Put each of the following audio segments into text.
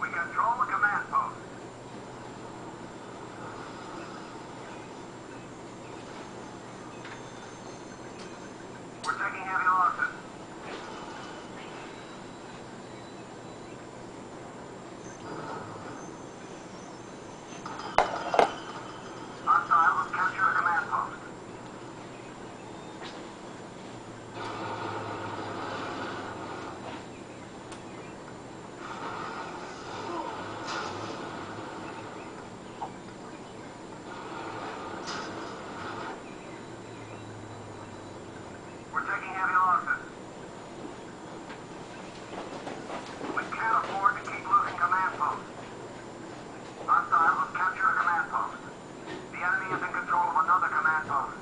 We control the command post. We're taking heavy losses. Hostiles capture the command post. We're taking heavy losses. We can't afford to keep losing command posts. Hostiles have captured a command post. The enemy is in control of another command post.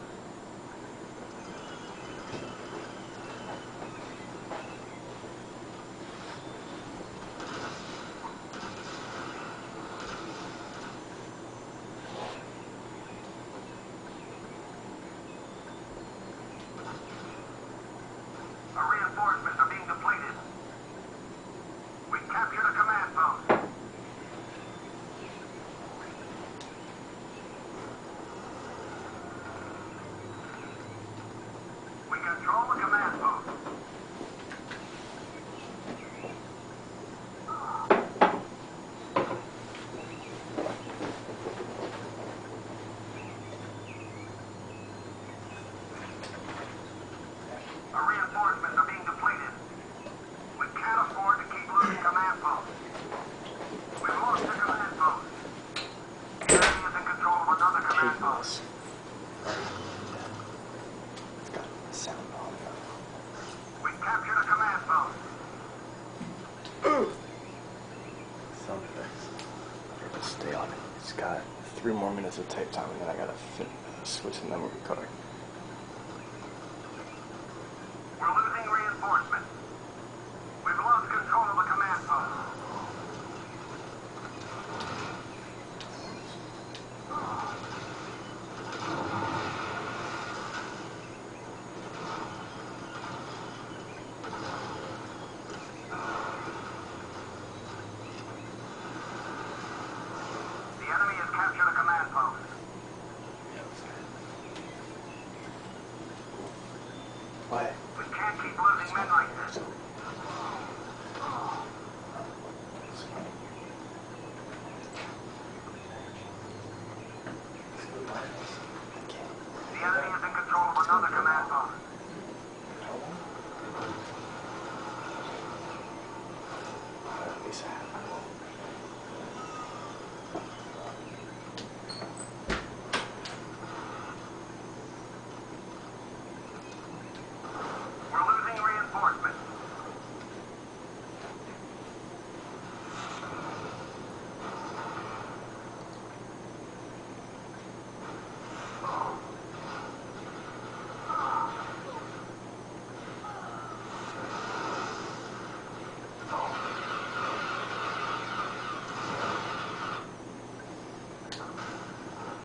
Our reinforcements are being depleted. We captured a command post. We control the command post. Our reinforcements are being depleted. We can't afford to keep losing command posts. We've lost the command post. The enemy is in control of another command post. It's got sound on it. We captured a command post. Sound effects. I'll just stay on it. It's got 3 more minutes of tape time, and then I gotta switch the memory card.